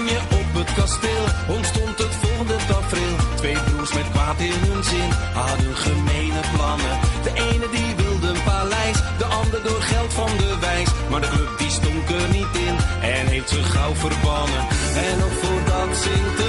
oranje op het kasteel ontstond het volgende tafereel. Twee broers met kwaad in hun zin hadden gemene plannen. De ene die wilde een paleis, de ander door geld van de wijs. Maar de club die stonk er niet in en heeft ze gauw verbannen. En nog voordat Sinterklaas